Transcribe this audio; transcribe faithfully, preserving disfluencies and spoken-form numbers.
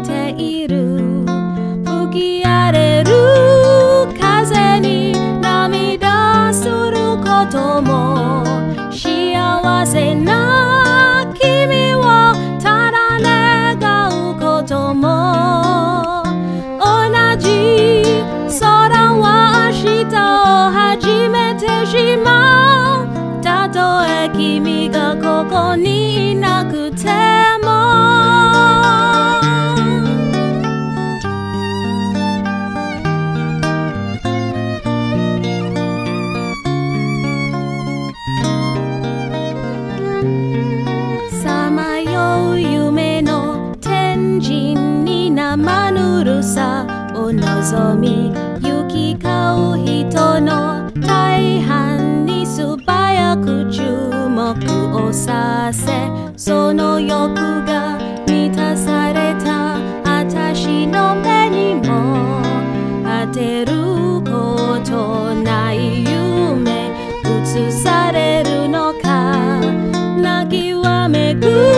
ている吹き荒れる風に涙することも幸せな君をただ願うことも同じ空は明日を始めてしまうたとえ君がここにいなくてもさまよう夢の天神に生ぬるさを望み行き交う人の大半に素早く注目をさせその欲が満たされた私の目にも当てることない夢映されるのか泣きわめく